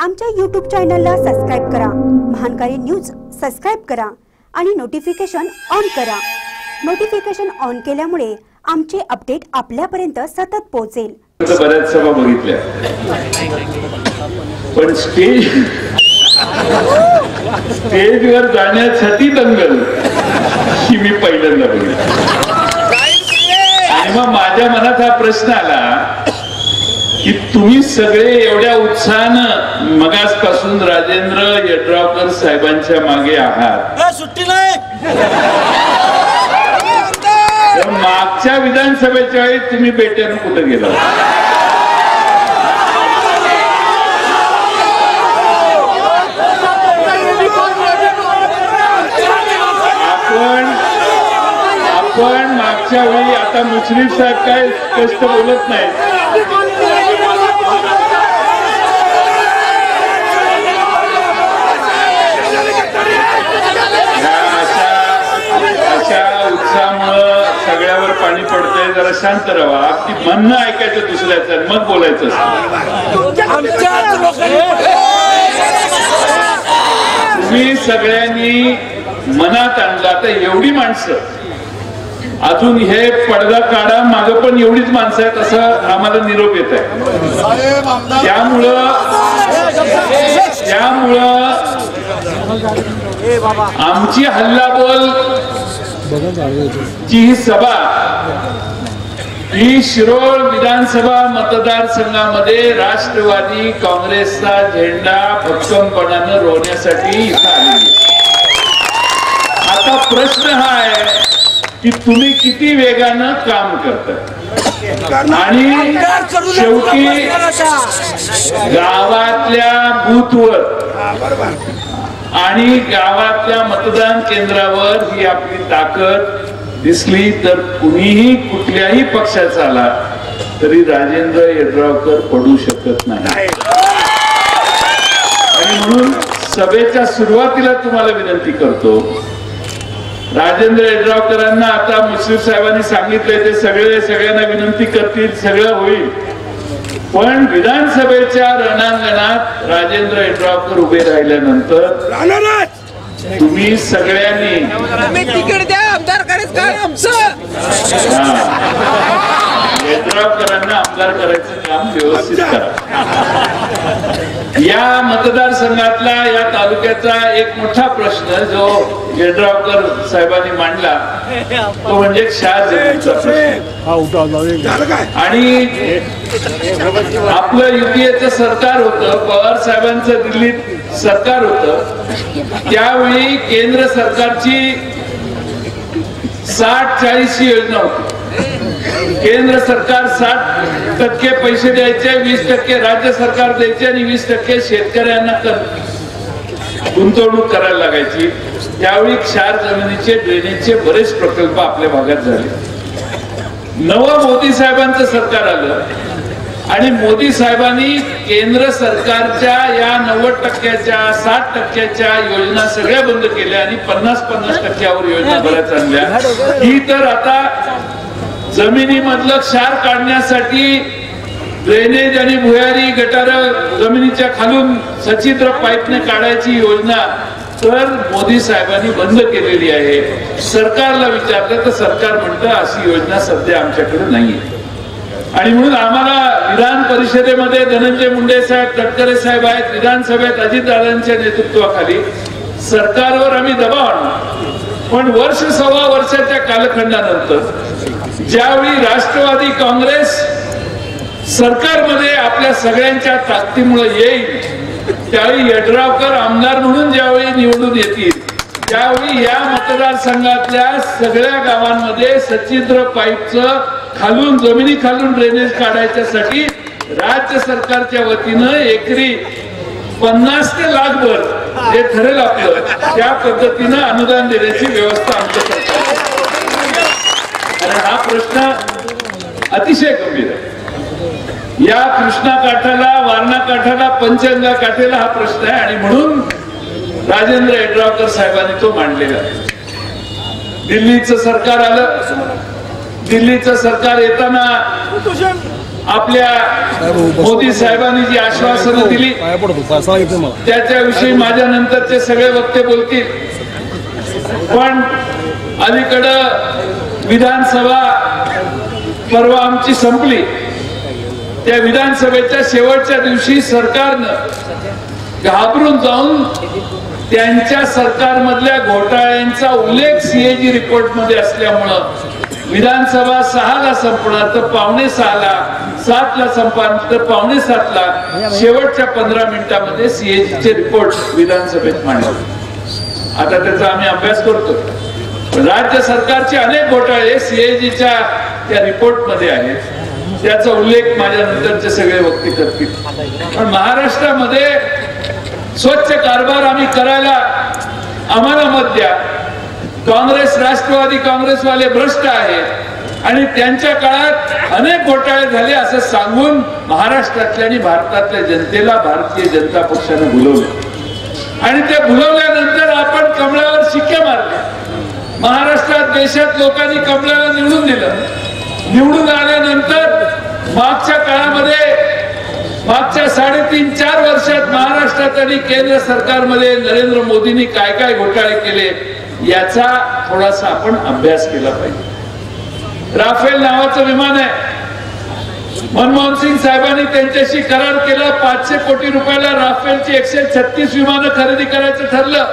आमच्या YouTube चॅनलला subscribe करा, महानकारी न्यूज सबस्क्राइब करा आणि नोटिफिकेशन ऑन करा। नोटिफिकेशन ऑन केल्यामुळे आमचे अपडेट आपल्यापर्यंत सतत पोहोचेल। बऱ्याच सभा बघितल्या पण स्टेजवर जाण्यासाठी दंगल ही मी पहिल्यांदा बघितली। आणि मग माझ्या मनात हा प्रश्न आला की तुम्ही सगळे एवढ्या उत्साहानं मगासपासून राजेंद्र यड्रावकर साहेबांच्या मागे आहात, सुट्टी नाही। मागच्या विधानसभेच्या वेळी तुम्ही बेट्यानं कुठे गेला? आपण मागच्या वेळी, आता मुश्रीफ साहेब काय स्पष्ट बोलत नाही, अशा उत्साहामुळे सगळ्यावर पाणी पडतंय। जरा शांत राहा, अगदी म्हणणं ऐकायचं दुसऱ्याचं, मग बोलायचं। तुम्ही सगळ्यांनी मनात आणलं आता एवढी माणसं, अजून हे पडदा काढा, मागं पण एवढीच माणसं आहेत असं आम्हाला निरोप येत आहे। त्यामुळं आमची हल्लाबोल ची ही सभा ही शिरोळ विधानसभा मतदारसंघामध्ये राष्ट्रवादी काँग्रेसचा झेंडा भक्कमपणानं रोवण्यासाठी इथं आलेली। आता प्रश्न हा आहे की तुम्ही किती वेगानं काम करता आणि शेवटी गावातल्या बूथवर आणि गावातल्या मतदान केंद्रावर ही आपली ताकद दिसली तर कुणीही कुठल्याही पक्षाचा आला तरी राजेंद्र यड्रावकर पडू शकत नाही। आणि म्हणून सभेच्या सुरुवातीला तुम्हाला विनंती करतो, राजेंद्र यड्रावकरांना आता मुश्रीफ साहेबांनी सांगितलंय ते सगळ्यांना विनंती करतील, सगळं होईल, पण विधानसभेच्या रणांगणात राजेंद्र यड्रावकर उभे राहिल्यानंतर तुम्ही सगळ्यांनी तिकीट द्या, आमदार करायचं काम आमचं। यड्रावकरांना आमदार करायचं काम व्यवस्थित करा। या मतदारसंघातला, या तालुक्याचा एक मोठा प्रश्न जो यड्रावकर साहेबांनी मांडला तो म्हणजे क्षार जमिनीचा प्रश्न। आणि आपलं युपीएचं सरकार होतं, पवार साहेबांचं दिल्लीत सरकार होतं, त्यावेळी केंद्र सरकारची 60-40 योजना होती। केंद्र सरकार 60% पैसे द्यायचे, 20% राज्य सरकार द्यायचे आणि 20% शेतकऱ्यांना गुंतवणूक करायला लागायची। त्यावेळी क्षार जमिनीचे ड्रेनेजचे बरेच प्रकल्प आपल्या भागात झाले। नवं मोदी साहेबांचं सरकार आलं आणि मोदी साहेबांनी केंद्र सरकारच्या या 90%च्या 60%च्या योजना सगळ्या बंद केल्या आणि 50-50% योजना बऱ्याच आणल्या। ही तर आता जमिनीमधलं क्षार काढण्यासाठी ड्रेनेज आणि भुयारी गटार जमिनीच्या खालून सचित्र पाईपने काढायची योजना तर मोदी साहेबांनी बंद केलेली आहे। सरकारला विचारलं तर सरकार म्हणतं अशी योजना सध्या आमच्याकडे नाहीये। आणि म्हणून आम्हाला विधान परिषदेमध्ये धनंजय मुंडे साहेब, तटकरे साहेब आहेत, विधानसभेत अजितदादांच्या नेतृत्वाखाली सरकारवर आम्ही दबाव आणू, पण वर्ष सव्वा वर्षाच्या कालखंडानंतर ज्यावेळी राष्ट्रवादी काँग्रेस सरकारमध्ये आपल्या सगळ्यांच्या ताकदीमुळे येईल, त्यावेळी यड्रावकर आमदार म्हणून ज्यावेळी निवडून येतील, त्यावेळी या मतदारसंघातल्या सगळ्या गावांमध्ये सचित्र पाईपचं खालून, जमिनी खालून ड्रेनेज काढायच्यासाठी राज्य सरकारच्या वतीनं एकरी 50 ते लाखभर जे ठरेल आपलं त्या पद्धतीनं अनुदान देण्याची व्यवस्था आमच्या सरकार। आणि हा प्रश्न अतिशय गंभीर आहे। या कृष्णा काठाला, वारणा काठाला, पंचगंगा काठेला हा प्रश्न आहे आणि म्हणून राजेंद्र यड्रावकर साहेबांनी तो मांडलेला आहे। दिल्लीचं सरकार आलं, दिल्लीचं सरकार येताना आपल्या मोदी साहेबांनी जी आश्वासनं दिली त्याच्याविषयी माझ्या नंतरचे सगळे वक्ते बोलतील, पण अलीकडं विधानसभा परवा आमची संपली. त्या विधानसभेच्या शेवटच्या दिवशी सरकारनं घाबरून जाऊन त्यांच्या सरकारमधल्या घोटाळ्यांचा उल्लेख सीएजी रिपोर्ट मध्ये असल्यामुळं विधानसभा 6ला संपणार तर 5:45ला, 7ला संपणार तर 6:45ला शेवटच्या 15 मिनिटांमध्ये सीएजीचे रिपोर्ट विधानसभेत मांडले. आता त्याचा आम्ही अभ्यास करतो. राज्य सरकारचे अनेक घोटाळे सीएजीच्या त्या रिपोर्ट मध्ये आहेत, त्याचा उल्लेख माझ्या नंतरचे सगळे वक्ते करतील. पण महाराष्ट्रामध्ये स्वच्छ कारभार आम्ही करायला आम्हाला मत द्या. काँग्रेस, राष्ट्रवादी काँग्रेसवाले भ्रष्ट आहेत आणि त्यांच्या काळात अनेक घोटाळे झाले असं सांगून महाराष्ट्रातल्या आणि भारतातल्या जनतेला भारतीय जनता पक्षाने भुलवले आणि ते भुलवल्यानंतर आपण कमळावर शिक्के मारले. महाराष्ट्रात, देशात लोकांनी कमळाला निवडून दिलं. निवडून आल्यानंतर मागच्या काळामध्ये, मागच्या 3.5-4 वर्षात महाराष्ट्रात आणि केंद्र सरकारमध्ये नरेंद्र मोदींनी काय काय घोटाळे केले याचा थोडासा आपण अभ्यास केला पाहिजे. राफेल नावाचं विमान आहे, मनमोहन सिंग साहेबांनी त्यांच्याशी करार केला. 500 कोटी रुपयाला राफेलची 136 विमानं खरेदी करायचं ठरलं.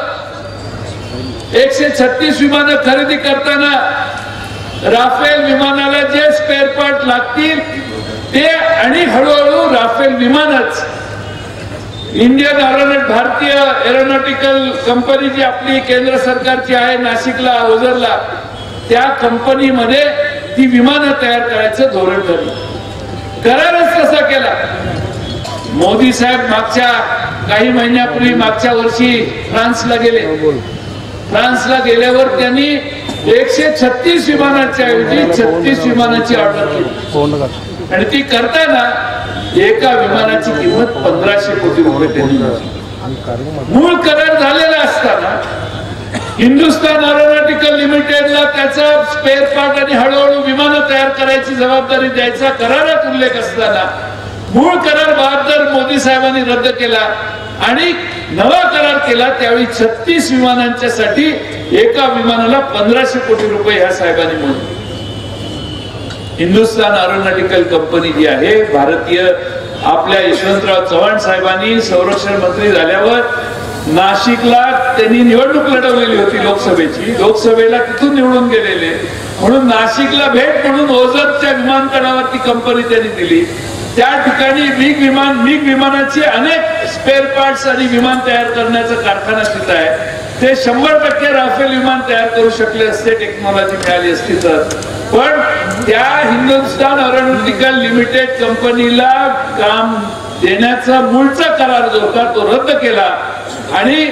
136 विमानं खरेदी करताना राफेल विमानाला जे स्पेअर पार्ट लागतील ते आणि हळूहळू राफेल विमानच इंडियन भारतीय एरोनॉटिकल कंपनी जी आपली केंद्र सरकारची आहे नाशिकला, ओझरला, त्या कंपनीमध्ये ती विमानं तयार करायचं धोरण ठरलं. करारच कसा केला. मोदी साहेब मागच्या काही महिन्यापूर्वी, मागच्या वर्षी फ्रान्सला गेले. फ्रान्सला गेल्यावर त्यांनी 136 विमानाच्या ऐवजी 36 विमानाची ऑर्डर केली आणि ती करताना एका विमानाची किंमत 1500 कोटी रुपये त्यांनी. मूळ करार झालेला असताना हिंदुस्तान एरोनॉटिकल लिमिटेडला त्याचा स्पेअर पार्ट आणि हळूहळू विमानं तयार करायची जबाबदारी द्यायचा करारात उल्लेख असताना मूळ करार 72 मोदी साहेबांनी रद्द केला आणि नवा करार केला. त्यावेळी 36 विमानांच्या साठी एका विमानाला 1500 कोटी रुपये ह्या साहेबांनी म्हणून. हिंदुस्तान एरोनॉटिकल कंपनी जी आहे भारतीय, आपल्या यशवंतराव चव्हाण साहेबांनी संरक्षण मंत्री झाल्यावर नाशिकला त्यांनी निवडणूक लढवलेली होती लोकसभेची. लोकसभेला तिथून निवडून गेलेले म्हणून नाशिकला भेट म्हणून ओझरच्या विमानतळावर ती कंपनी त्यांनी दिली. त्या ठिकाणी मिग विमानाचे अनेक स्पेअर पार्ट्स आणि विमान तयार करण्याचा कारखाना तिथं आहे. ते 100% राफेल विमान तयार करू शकले असते, टेक्नॉलॉजी मिळाली असती तर. पण त्या हिंदुस्तान एरोनॉटिकल लिमिटेड कंपनीला काम देण्याचा मूळचा करार जो होता तो रद्द केला आणि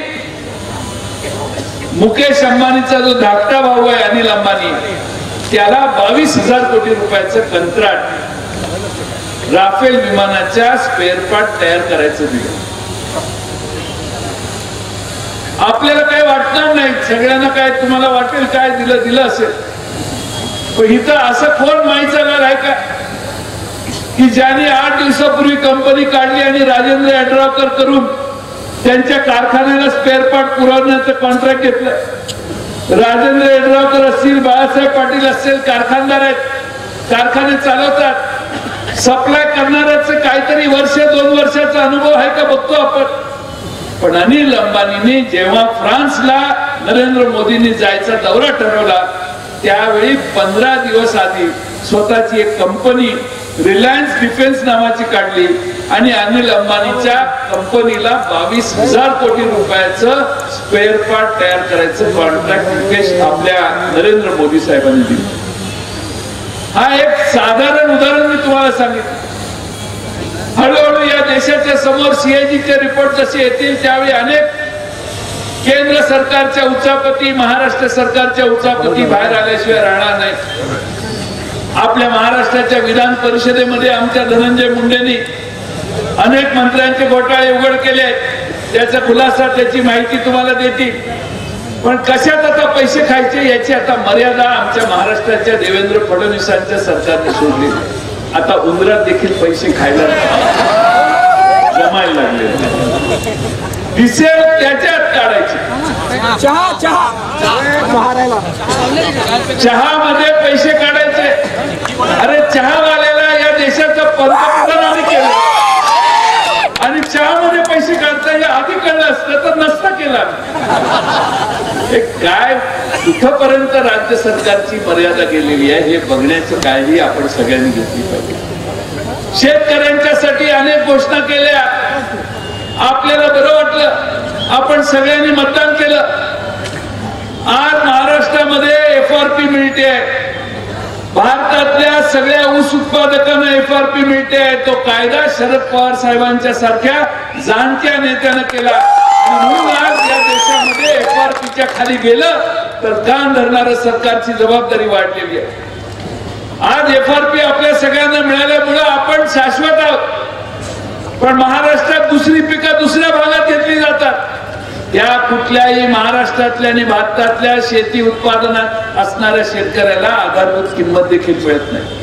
मुकेश अंबानीचा जो धाकटा भाऊ आहे अनिल अंबानी, त्याला 22,000 कोटी रुपयाचं कंत्राट राफेल विमानाच्या स्पेअर पार्ट तयार करायचं दिलं. आपल्याला काय वाटणार नाही, सगळ्यांना काय तुम्हाला वाटेल काय दिलं असेल, पण इथं असं कोण माहिती झालं आहे का की ज्यांनी 8 दिवसापूर्वी कंपनी काढली आणि राजेंद्र यड्रावकर करून त्यांच्या कारखान्याला स्पेअर पार्ट पुरवण्याचं कॉन्ट्रॅक्ट घेतलं. राजेंद्र यड्रावकर असतील, बाळासाहेब पाटील असतील, कारखानदार आहेत, कारखाने चालवतात. सप्लाय करणाऱ्याचं काहीतरी 1-2 वर्षाचा अनुभव आहे का बघतो आपण. पण अनिल अंबानीने जेव्हा फ्रान्सला नरेंद्र मोदींनी जायचा दौरा ठरवला त्यावेळी 15 दिवस आधी स्वतःची एक कंपनी रिलायन्स डिफेन्स नावाची काढली आणि अनिल अंबानीच्या कंपनीला 22,000 कोटी रुपयाचं स्पेअर पार्ट तयार करायचं कॉन्ट्रॅक्ट मुकेश आपल्या नरेंद्र मोदी साहेबांनी दिलं. हा एक साधारण उदाहरण मी तुम्हाला सांगितलं. हळूहळू या देशाच्या समोर सीएजीचे रिपोर्ट जसे येतील त्यावेळी अनेक केंद्र सरकारच्या उच्चापती, महाराष्ट्र सरकारच्या उच्चापती बाहेर आल्याशिवाय राहणार नाही. आपल्या महाराष्ट्राच्या विधान परिषदेमध्ये आमच्या धनंजय मुंडेंनी अनेक मंत्र्यांचे घोटाळे उघड केले. त्याचा खुलासा, त्याची माहिती तुम्हाला देतील. पण कशात आता पैसे खायचे याची आता मर्यादा आमच्या महाराष्ट्राच्या देवेंद्र फडणवीसांच्या सरकारने सोडली. आता उंदरात देखील पैसे खायला जमायला लागले. दिसेल त्याच्यात काढायचे. चहामध्ये पैसे काढायचे. अरे चहावाल्याला या देशाचं पंतप्रधानाने केलं आणि चहामध्ये पैसे काढता हे आधी कळलं असतं तर नसतं केला. हे काय कुठपर्यंत राज्य सरकारची मर्यादा गेलेली आहे हे बघण्याची काळजी आपण सगळ्यांनी घेतली पाहिजे. शेतकऱ्यांच्यासाठी अनेक घोषणा केल्या. आपल्याला बरं वाटलं, आपण सगळ्यांनी मतदान केलं. आज महाराष्ट्रामध्ये FRP मिळते. भारतातल्या सगळ्या ऊस उत्पादकांना FRP मिळते. तो कायदा शरद पवार साहेबांच्या सारख्या जाणत्या नेत्यानं केला. म्हणून आज या देशामध्ये FRPच्या खाली गेलं तर कान धरणारं सरकारची जबाबदारी वाढलेली आहे. आज FRP आपल्या सगळ्यांना मिळाल्यामुळे आपण शाश्वत आहोत. पण महाराष्ट्रात दुसरी पिकं दुसऱ्या भागात घेतली जातात. त्या कुठल्याही महाराष्ट्रातल्या आणि भारतातल्या शेती उत्पादनात असणाऱ्या शेतकऱ्याला आधारभूत किंमत देखील मिळत नाही.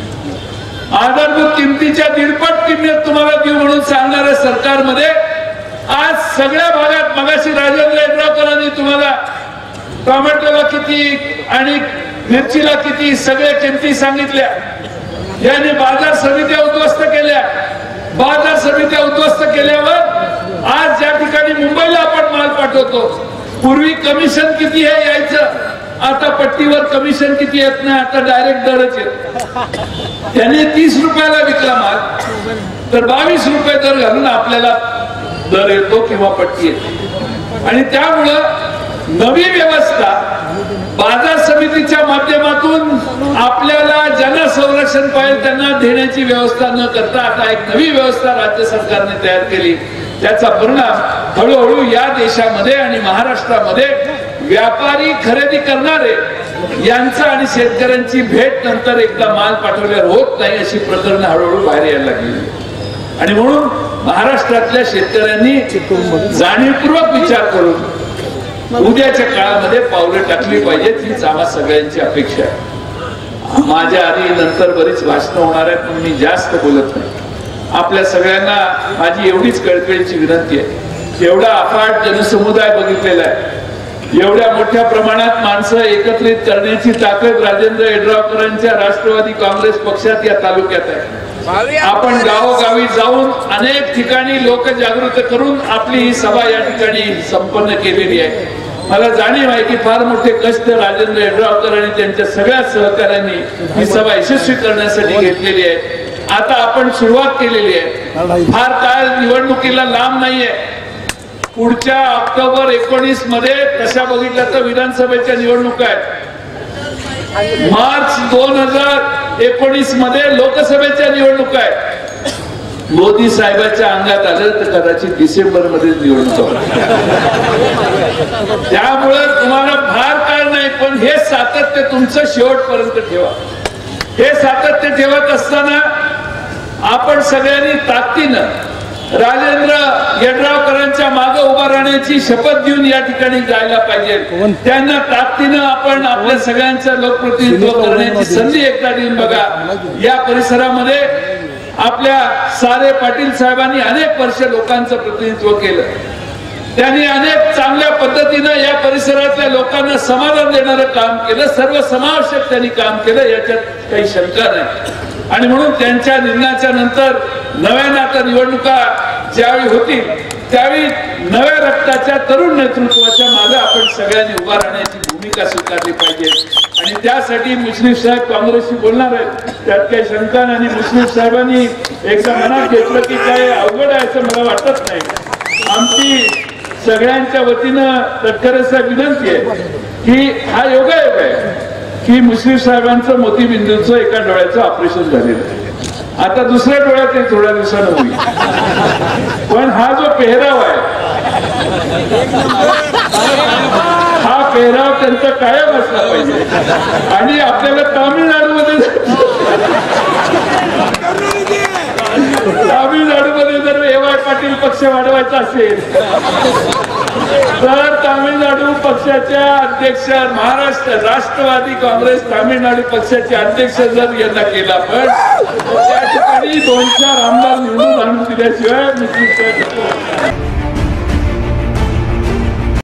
आधारभूत किमतीच्या 1.5 किंमत तुम्हाला देऊ म्हणून सांगणाऱ्या सरकारमध्ये आज सगळ्या भागात मगाशी राजेंद्र यड्रावकरांनी तुम्हाला टोमॅटोला किती आणि मिरचीला किती सगळ्या किमती सांगितल्या. याने बाजार समित्या उद्ध्वस्त केल्या. बाजार समित्या उद्ध्वस्त केल्यावर आज ज्या ठिकाणी मुंबईला आपण माल पाठवतो, पूर्वी कमिशन किती आहे यायचं, आता पट्टीवर कमिशन किती येत नाही, आता डायरेक्ट दरच येत. त्याने 30 रुपयाला विकला माल तर 22 रुपये दर घालून आपल्याला दर येतो किंवा पट्टी येते. आणि त्यामुळं नवी व्यवस्था बाजार समितीच्या माध्यमातून आपल्याला ज्यांना संरक्षण पाहिजे त्यांना देण्याची व्यवस्था न करता आता एक नवी व्यवस्था राज्य सरकारने तयार केली. त्याचा परिणाम हळूहळू या देशामध्ये आणि महाराष्ट्रामध्ये व्यापारी खरेदी करणारे यांचा आणि शेतकऱ्यांची भेट नंतर एकदा माल पाठवल्यावर होत नाही अशी प्रकरणं हळूहळू बाहेर यायला लागली. आणि म्हणून महाराष्ट्रातल्या शेतकऱ्यांनी जाणीवपूर्वक विचार करून उद्याच्या काळामध्ये पावलं टाकली पाहिजेत हीच आम्हा सगळ्यांची अपेक्षा आहे. माझ्या आधी नंतर बरीच भाषणं होणार आहेत पण मी जास्त बोलत नाही. आपल्या सगळ्यांना माझी एवढीच कळकळीची विनंती आहे. एवढा अफाट जनसमुदाय बघितलेला आहे, एवढ्या मोठ्या प्रमाणात माणसं एकत्रित करण्याची ताकद राजेंद्र यड्रावकरांच्या राष्ट्रवादी काँग्रेस पक्षात या तालुक्यात आहे. आपण गावोगावी जाऊन अनेक ठिकाणी लोकजागृती करून आपली ही सभा या ठिकाणी संपन्न केलेली आहे. मला जाणीव आहे की फार मोठे कष्ट राजेंद्र यड्रावकर आणि त्यांच्या सगळ्या सहकाऱ्यांनी ही सभा यशस्वी करण्यासाठी घेतलेली आहे. आता आपण सुरुवात केलेली आहे. फार काळ निवडणुकीला लांब नाहीये. पुढच्या ऑक्टोबर 19 मध्ये तशा बघितल्या तर विधानसभेच्या निवडणुका आहेत. मार्च 2019 मध्ये लोकसभेच्या निवडणुका आहेत. मोदी साहेबांच्या अंगात आलं तर कदाचित डिसेंबर मध्ये निवडणूक होईल. त्यामुळे तुम्हाला फार काळ नाही पण हे सातत्य तुमचं शेवटपर्यंत ठेवा. हे सातत्य ठेवत असताना आपण सगळ्यांनी ताकदीनं राजेंद्र यड्रावकरांच्या मागे उभा राहण्याची शपथ घेऊन या ठिकाणी जायला पाहिजे. त्यांना ताकदीनं आपण आपल्या सगळ्यांचं लोकप्रतिनिधित्व करण्याची संधी एकदा देऊन बघा. या परिसरामध्ये आपल्या सारे पाटील साहेबांनी अनेक वर्ष लोकांचं प्रतिनिधित्व केलं. त्यांनी अनेक चांगल्या पद्धतीनं या परिसरातल्या लोकांना समाधान देणारं काम केलं. सर्वसमावेशक त्यांनी काम केलं, याच्यात काही शंका नाही. आणि म्हणून त्यांच्या निर्णयाच्या नंतर नव्यानं आता निवडणुका ज्यावेळी होतील त्यावेळी नव्या रक्ताच्या तरुण नेतृत्वाच्या मागे आपण सगळ्यांनी उभा राहण्याची भूमिका स्वीकारली पाहिजे. आणि त्यासाठी मुश्रीफ साहेब काँग्रेसशी बोलणार आहेत, त्यात काही शंका नाही. आणि मुश्रीफ साहेबांनी एकदा मनात घेतलं की काय अवघड आहे असं मला वाटत नाही. आमची सगळ्यांच्या वतीनं तटकरे साहेब विनंती आहे की हा योगायोग आहे की मुश्रीफ साहेबांचं मोतीबिंदूचं एका डोळ्याचं ऑपरेशन झालेलं आहे. आता दुसऱ्या डोळ्यात थोड्या दिवसानं होईल. पण हा जो पेहराव आहे हा पेहराव त्यांचा कायम असला पाहिजे. आणि आपल्याला तामिळनाडूमध्ये जर AY पाटील पक्ष वाढवायचा असेल तर तामिळनाडू पक्षाच्या अध्यक्ष महाराष्ट्र राष्ट्रवादी काँग्रेस तामिळनाडू पक्षाचे अध्यक्ष जर यांना केला पण त्या ठिकाणी 2-4 आमदार निवडून आणून दिल्याशिवाय मी